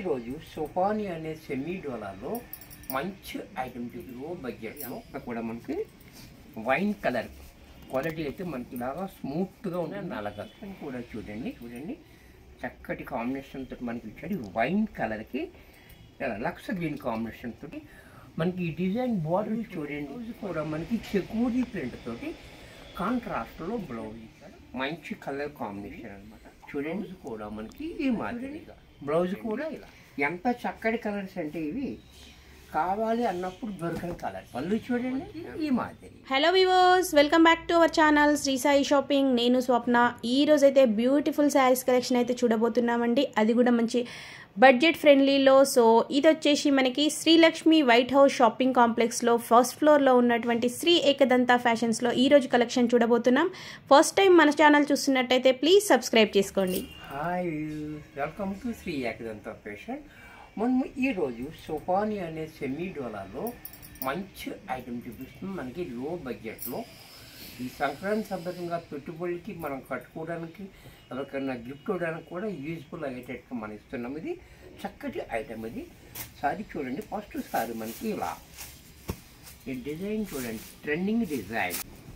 ఈరోజు సోపాని అనే సెమీ డోలాలో మంచి ఐటమ్ లో బడ్జెట్లో కూడా మనకి వైన్ కలర్ క్వాలిటీ అయితే మనకి ఇలాగా స్మూత్గా ఉంటుంది. నల్లగా కూడా చూడండి చక్కటి కాంబినేషన్ తోటి మనకి ఇచ్చాడు. వైన్ కలర్కి లక్స్ గ్రీన్ కాంబినేషన్ తోటి మనకి ఈ డిజైన్ బార్డర్ చూడండి కూడా మనకి చెకూరి ప్రింట్ తోటి కాంట్రాస్ట్లో బ్లౌజ్ ఇచ్చాడు. మంచి కలర్ కాంబినేషన్ అనమాట. చూడండి కూడా మనకి ఈ మాదిరిగా బ్లౌజ్ కూడా ఇలా ఎంత చక్కటి కలర్స్ అంటే ఇవి కావాలి అన్నప్పుడు దొరకని కలర్. పళ్ళు చూడండి ఈ మాదిరి. Hello viewers, welcome back to our channel Shri Sai shopping. నేను స్వప్న. ఈ రోజు అయితే బ్యూటిఫుల్ శారీస్ కలెక్షన్ అయితే చూడబోతున్నామండి. అది కూడా మంచి బడ్జెట్ ఫ్రెండ్లీలో. సో ఇది వచ్చేసి మనకి శ్రీలక్ష్మి వైట్ హౌస్ షాపింగ్ కాంప్లెక్స్లో ఫస్ట్ ఫ్లోర్లో ఉన్నటువంటి శ్రీ ఏకదంత ఫ్యాషన్స్లో ఈరోజు కలెక్షన్ చూడబోతున్నాం. ఫస్ట్ టైం మన ఛానల్ చూస్తున్నట్టయితే ప్లీజ్ సబ్స్క్రైబ్ చేసుకోండి. Hi, welcome to Shri Ekadanta fashion. మనం ఈరోజు సోపాని అనే సెమీ డోలాలో మంచి ఐటమ్ చూపిస్తుంది. మనకి లో బడ్జెట్లో ఈ సంక్రాంతి సందర్భంగా పెట్టుబడికి మనం కట్టుకోవడానికి ఎవరికైనా గిఫ్ట్ ఇవ్వడానికి కూడా యూజ్ఫుల్ అయ్యేటట్టు మనం ఇస్తున్నాం. ఇది చక్కటి ఐటమ్. ఇది సారీ చూడండి. ఫస్ట్ సారీ మనకి ఇలా ఈ డిజైన్ చూడండి, ట్రెండింగ్ డిజైన్.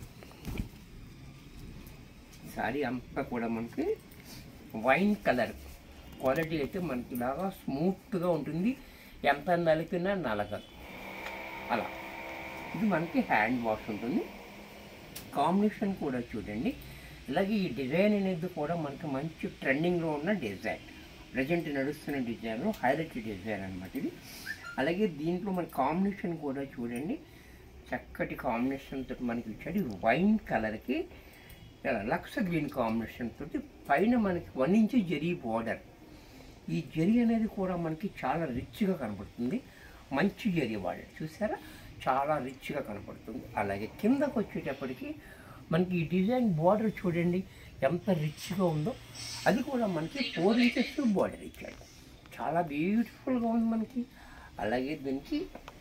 సారీ అంతా కూడా మనకి వైన్ కలర్ క్వాలిటీ అయితే మనకి ఇలాగా స్మూత్గా ఉంటుంది. ఎంత నలిపినా నలగదు అలా. ఇది మనకి హ్యాండ్ వాష్ ఉంటుంది. కాంబినేషన్ కూడా చూడండి. అలాగే ఈ డిజైన్ అనేది కూడా మనకి మంచి ట్రెండింగ్లో ఉన్న డిజైన్, ప్రజెంట్ నడుస్తున్న డిజైన్లో హైలైట్ డిజైన్ అనమాట ఇది. అలాగే దీంట్లో మన కాంబినేషన్ కూడా చూడండి, చక్కటి కాంబినేషన్ తోటి మనకి ఇచ్చాడు. వైన్ కలర్కి లక్స్ గ్రీన్ కాంబినేషన్ తోటి పైన మనకి 1 ఇంచ్ జరీ బార్డర్. ఈ జరీ అనేది కూడా మనకి చాలా రిచ్గా కనపడుతుంది. మంచి జరీ బార్డర్ చూసారా, చాలా రిచ్గా కనపడుతుంది. అలాగే కిందకు వచ్చేటప్పటికి మనకి ఈ డిజైన్ బార్డర్ చూడండి ఎంత రిచ్గా ఉందో. అది కూడా మనకి 4 ఇంచెస్ బార్డర్ ఇచ్చాడు. చాలా బ్యూటిఫుల్గా ఉంది మనకి. అలాగే దీనికి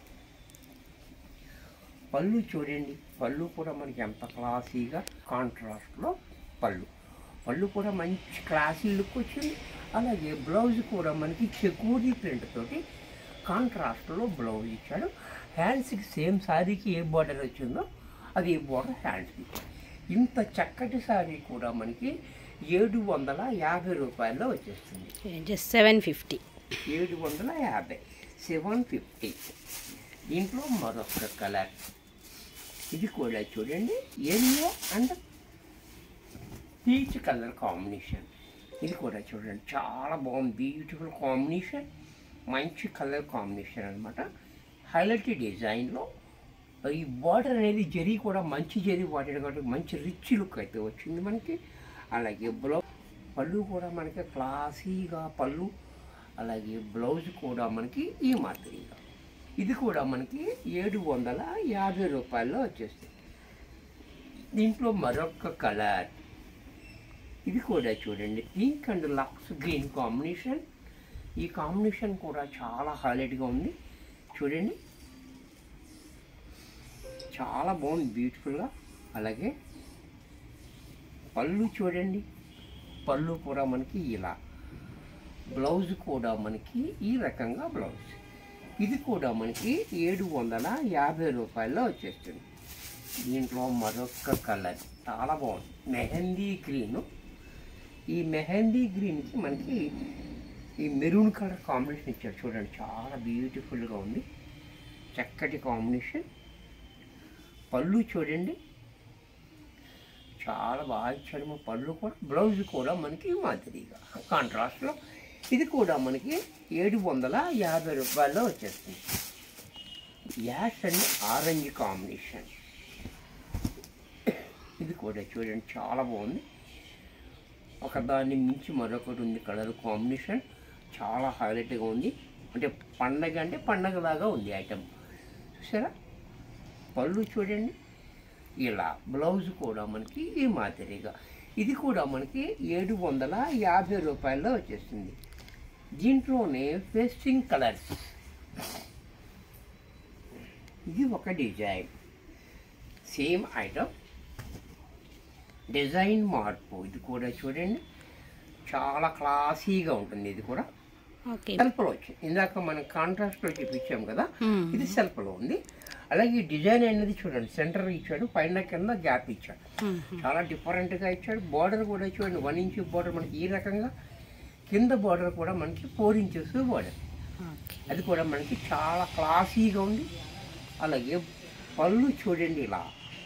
పళ్ళు చూడండి. పళ్ళు కూడా మనకి ఎంత క్లాసీగా కాంట్రాస్ట్లో పళ్ళు కూడా మంచి క్లాసీ లుక్ వచ్చింది. అలాగే బ్లౌజ్ కూడా మనకి చెకూరి ప్రింట్ తోటి కాంట్రాస్ట్లో బ్లౌజ్ ఇచ్చాడు. హ్యాండ్స్కి సేమ్ శారీకి ఏ బార్డర్ వచ్చిందో అది ఏ బార్డర్ హ్యాండ్స్కి. ఇంత చక్కటి శారీ కూడా మనకి 750 రూపాయల్లో వచ్చేస్తుంది. జస్ట్ 750. 750, 750. దీంట్లో మరొక కలర్. ఇది కూడా చూడండి, yellow and peach colour combination. ఇది కూడా చూడండి చాలా బాగుంది. బ్యూటిఫుల్ కాంబినేషన్, మంచి కలర్ కాంబినేషన్ అనమాట. హైలైట్ డిజైన్లో ఈ బార్డర్ అనేది జరీ కూడా మంచి జరీ వాడాడు కాబట్టి మంచి రిచ్ లుక్ అయితే వచ్చింది మనకి. అలాగే పళ్ళు కూడా మనకి క్లాసీగా పళ్ళు. అలాగే బ్లౌజ్ కూడా మనకి ఈ మాదిరిగా. ఇది కూడా మనకి 750 రూపాయల్లో వచ్చేస్తుంది. దీంట్లో మరొక కలర్. ఇది కూడా చూడండి, pink and lux green combination. ఈ కాంబినేషన్ కూడా చాలా హైలైట్గా ఉంది. చూడండి చాలా బాగుంది, బ్యూటిఫుల్గా. అలాగే పళ్ళు చూడండి, పళ్ళు కూడా మనకి ఇలా, బ్లౌజ్ కూడా మనకి ఈ రకంగా బ్లౌజ్. ఇది కూడా మనకి 750 రూపాయల్లో వచ్చేస్తుంది. దీంట్లో మరొక కలర్ చాలా బాగుంది, మెహందీ గ్రీను. ఈ మెహందీ గ్రీన్కి మనకి ఈ మెరూన్ కలర్ కాంబినేషన్ ఇచ్చారు. చూడండి చాలా బ్యూటిఫుల్గా ఉంది, చక్కటి కాంబినేషన్. పళ్ళు చూడండి చాలా బాగా ఇచ్చాడు పళ్ళు కూడా. బ్లౌజ్ కూడా మనకి మాదిరిగా కాంట్రాస్ట్లో. ఇది కూడా మనకి 750 రూపాయల్లో వచ్చేస్తుంది. Ash and orange combination. ఇది కూడా చూడండి చాలా బాగుంది. ఒక దాన్ని మించి మరొకటి ఉంది కలర్ కాంబినేషన్. చాలా హైలైట్గా ఉంది. అంటే పండగలాగా ఉంది ఐటమ్. చూసారా, పళ్ళు చూడండి ఇలా, బ్లౌజ్ కూడా మనకి ఈ మాదిరిగా. ఇది కూడా మనకి 750 రూపాయల్లో వచ్చేస్తుంది. దీంట్లోనే పేస్టింగ్ కలర్స్. ఇది ఒక డిజైన్, సేమ్ ఐటమ్, డిజైన్ మార్పు. ఇది కూడా చూడండి చాలా క్లాసీగా ఉంటుంది. ఇది కూడా సెల్ఫ్లో వచ్చింది. ఇందాక మనం కాంట్రాస్ట్లో చూపించాం కదా, ఇది సెల్ఫ్లో ఉంది. అలాగే ఈ డిజైన్ అనేది చూడండి, సెంటర్ ఇచ్చాడు, పైన కింద గ్యాప్ ఇచ్చాడు, చాలా డిఫరెంట్గా ఇచ్చాడు. బార్డర్ కూడా చూడండి, 1 ఇంచ్ బార్డర్ మనకి ఈ రకంగా, కింద బార్డర్ కూడా మనకి 4 ఇంచెస్ బార్డర్, అది కూడా మనకి చాలా క్లాసీగా ఉంది. అలాగే పళ్ళు చూడండి, ఇలా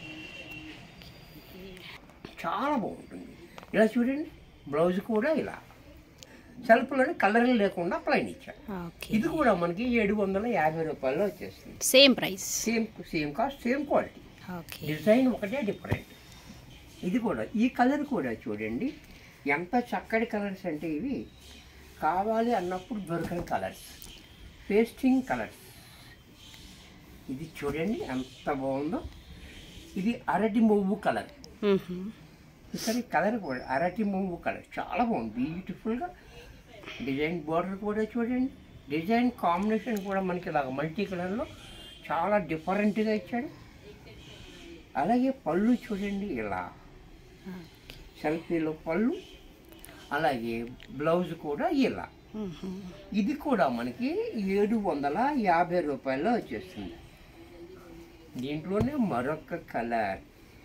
చాలా బాగుంటుంది. ఇలా చూడండి, బ్లౌజ్ కూడా ఇలా సెల్ఫ్లోనే కలర్ లేకుండా ప్లైన్ ఇచ్చాడు. ఇది కూడా మనకి 750 రూపాయల్లో వచ్చేస్తుంది. Same price, same cost, same quality. Design ఒకటే డిఫరెంట్. ఇది కూడా ఈ కలర్ కూడా చూడండి, ఎంత చక్కటి కలర్స్ అంటే ఇవి కావాలి అన్నప్పుడు దొరకని కలర్స్, పేస్టింగ్ కలర్స్. ఇది చూడండి ఎంత బాగుందో. ఇది అరటి మువ్వు కలర్. ఇక్కడ కలర్ కూడా అరటి మువ్వు కలర్ చాలా బాగుంది, బ్యూటిఫుల్గా. డిజైన్ బార్డర్ కూడా చూడండి, డిజైన్ కాంబినేషన్ కూడా మనకి ఇలాగ మల్టీ కలర్లో చాలా డిఫరెంట్గా ఇచ్చాడు. అలాగే పళ్ళు చూడండి, ఇలా సెల్ఫీలో పళ్ళు, అలాగే బ్లౌజ్ కూడా ఇలా. ఇది కూడా మనకి 750 రూపాయల్లో వచ్చేస్తుంది. దీంట్లోనే మరొక కలర్,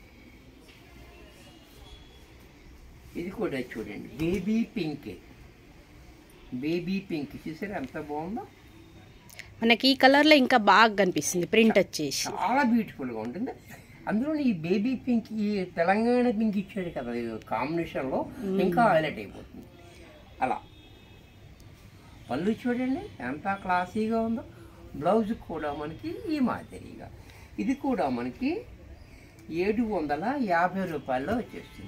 ఇది కూడా చూడండి, బేబీ పింక్. బేబీ పింక్ చూసారా ఎంత బాగుందో. మనకి ఈ కలర్లో ఇంకా బాగా కనిపిస్తుంది, ప్రింట్ వచ్చేసి చాలా బ్యూటిఫుల్గా ఉంటుంది. అందులో ఈ బేబీ పింక్, ఈ తెలంగాణ పింక్ ఇచ్చాడు కదా కాంబినేషన్లో, ఇంకా హైలైట్ అయిపోతుంది. అలా పళ్ళు చూడండి ఎంత క్లాసీగా ఉందో. బ్లౌజ్ కూడా మనకి ఈ మాదిరిగా. ఇది కూడా మనకి 750 రూపాయల్లో వచ్చేస్తుంది.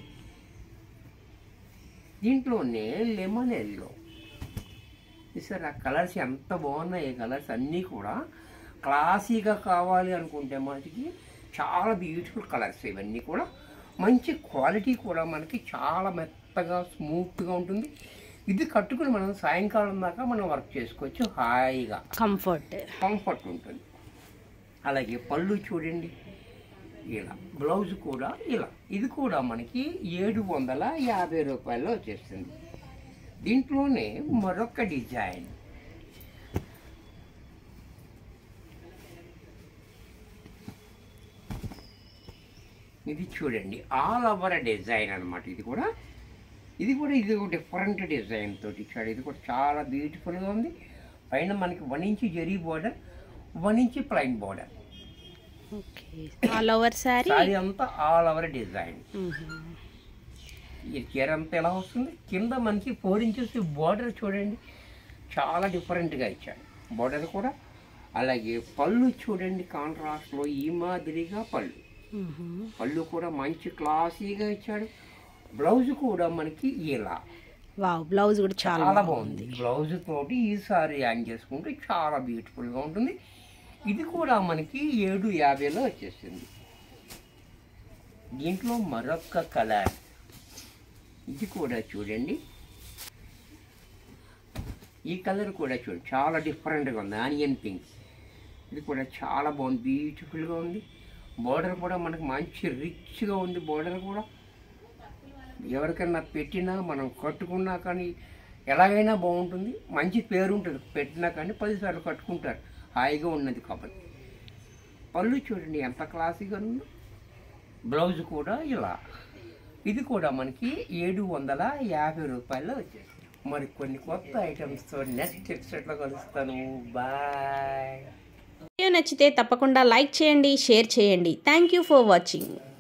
దీంట్లోనే లెమన్ ఎల్లో సార్, ఆ కలర్స్ ఎంత బాగున్నాయి. కలర్స్ అన్నీ కూడా క్లాసీగా కావాలి అనుకుంటే మనకి చాలా బ్యూటిఫుల్ కలర్స్. ఇవన్నీ కూడా మంచి క్వాలిటీ కూడా మనకి చాలా మెత్తగా స్మూత్గా ఉంటుంది. ఇది కట్టుకుని మనం సాయంకాలం దాకా మనం వర్క్ చేసుకోవచ్చు, హాయిగా కంఫర్ట్ ఉంటుంది. అలాగే పళ్ళు చూడండి ఇలా, బ్లౌజ్ కూడా ఇలా. ఇది కూడా మనకి 750 రూపాయల్లో వచ్చేస్తుంది. దీంట్లోనే మరొక డిజైన్, ఇది చూడండి, ఆల్ ఓవర్ డిజైన్ అనమాట. ఇది కూడా డిఫరెంట్ డిజైన్ తోటి ఇచ్చాడు. ఇది కూడా చాలా బ్యూటిఫుల్గా ఉంది. పైన మనకి 1 inch zari border, 1 inch plain border. All over sari అంతా ఆల్ ఓవర్ డిజైన్. ఈ చీర అంతా ఎలా వస్తుంది, కింద మనకి 4 ఇంచెస్ బార్డర్ చూడండి, చాలా డిఫరెంట్గా ఇచ్చాడు బార్డర్ కూడా. అలాగే పళ్ళు చూడండి, కాంట్రాస్ట్లో ఈ మాదిరిగా పళ్ళు కూడా మంచి క్లాసీగా ఇచ్చాడు. బ్లౌజ్ కూడా మనకి ఇలా, బ్లౌజ్ కూడా చాలా బాగుంది. బ్లౌజ్ తోటి ఈ సారీ హ్యాంగ్ చేసుకుంటే చాలా బ్యూటిఫుల్గా ఉంటుంది. ఇది కూడా మనకి 750లో వచ్చేసింది. దీంట్లో మరొక కలర్, ఇది కూడా చూడండి, ఈ కలర్ కూడా చూడండి చాలా డిఫరెంట్గా ఉంది, ఆనియన్ పింక్. ఇది కూడా చాలా బాగుంది, బ్యూటిఫుల్గా ఉంది. బార్డర్ కూడా మనకు మంచి రిచ్గా ఉంది. బార్డర్ కూడా ఎవరికైనా పెట్టినా మనం కట్టుకున్నా కానీ ఎలాగైనా బాగుంటుంది, మంచి పేరు ఉంటుంది. పెట్టినా కానీ 10 సార్లు కట్టుకుంటారు, హాయిగా ఉన్నది కాబట్టి. పళ్ళు చూడండి ఎంత క్లాసీగా ఉందో. బ్లౌజ్ కూడా ఇలా. ఇది కూడా మనకి 750 రూపాయల్లో వచ్చేసి. మరి కొన్ని కొత్త ఐటమ్స్తో నెక్స్ట్ ఎపిసోడ్లో కలుస్తాను. బాయ్. వీడియో నచ్చితే తప్పకుండా లైక్ చేయండి, షేర్ చేయండి. Thank you for watching.